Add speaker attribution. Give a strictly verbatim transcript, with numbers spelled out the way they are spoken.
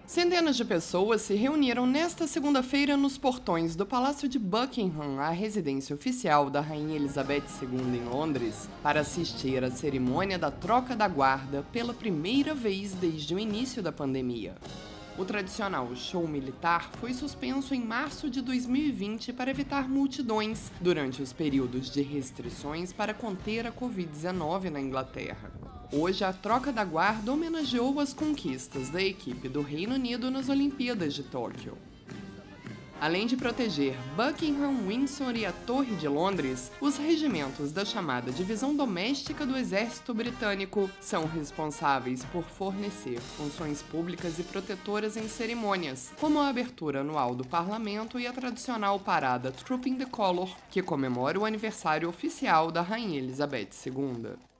Speaker 1: Centenas de pessoas se reuniram nesta segunda-feira nos portões do Palácio de Buckingham, a residência oficial da Rainha Elizabeth segunda em Londres, para assistir à cerimônia da troca da guarda pela primeira vez desde o início da pandemia. O tradicional show militar foi suspenso em março de dois mil e vinte para evitar multidões durante os períodos de restrições para conter a covid dezenove na Inglaterra. Hoje, a troca da guarda homenageou as conquistas da equipe do Reino Unido nas Olimpíadas de Tóquio. Além de proteger Buckingham, Windsor e a Torre de Londres, os regimentos da chamada Divisão Doméstica do Exército Britânico são responsáveis por fornecer funções públicas e protetoras em cerimônias, como a abertura anual do Parlamento e a tradicional parada Trooping the Colour, que comemora o aniversário oficial da Rainha Elizabeth segunda.